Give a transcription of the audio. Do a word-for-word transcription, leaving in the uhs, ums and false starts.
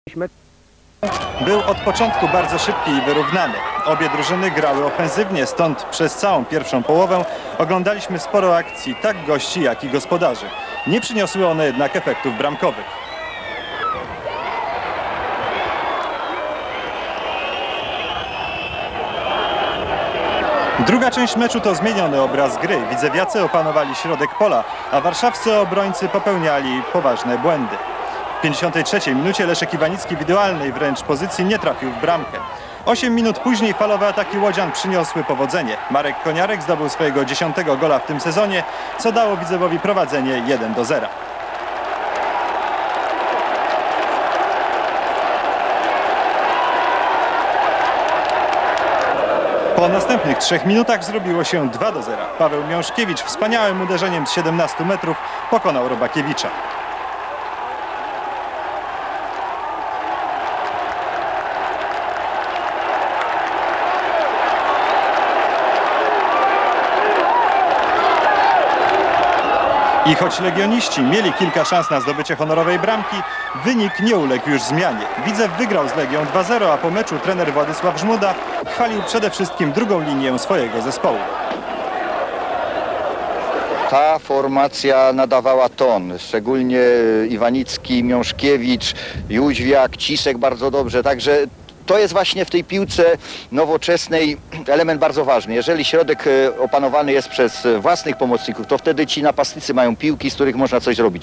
Był od początku bardzo szybki i wyrównany. Obie drużyny grały ofensywnie, stąd przez całą pierwszą połowę oglądaliśmy sporo akcji, tak gości, jak i gospodarzy. Nie przyniosły one jednak efektów bramkowych. Druga część meczu to zmieniony obraz gry. Widzewiacy opanowali środek pola, a warszawscy obrońcy popełniali poważne błędy. W pięćdziesiątej trzeciej minucie Leszek Iwanicki w idealnej wręcz pozycji nie trafił w bramkę. Osiem minut później falowe ataki łodzian przyniosły powodzenie. Marek Koniarek zdobył swojego dziesiątego gola w tym sezonie, co dało Widzewowi prowadzenie jeden do zera. Po następnych trzech minutach zrobiło się dwa do zera. Paweł Miążkiewicz wspaniałym uderzeniem z siedemnastu metrów pokonał Robakiewicza. I choć legioniści mieli kilka szans na zdobycie honorowej bramki, wynik nie uległ już zmianie. Widzew wygrał z Legią dwa zero, a po meczu trener Władysław Żmuda chwalił przede wszystkim drugą linię swojego zespołu. Ta formacja nadawała ton, szczególnie Iwanicki, Miążkiewicz, Jóźwiak, Cisek bardzo dobrze, także to jest właśnie w tej piłce nowoczesnej element bardzo ważny. Jeżeli środek opanowany jest przez własnych pomocników, to wtedy ci napastnicy mają piłki, z których można coś zrobić.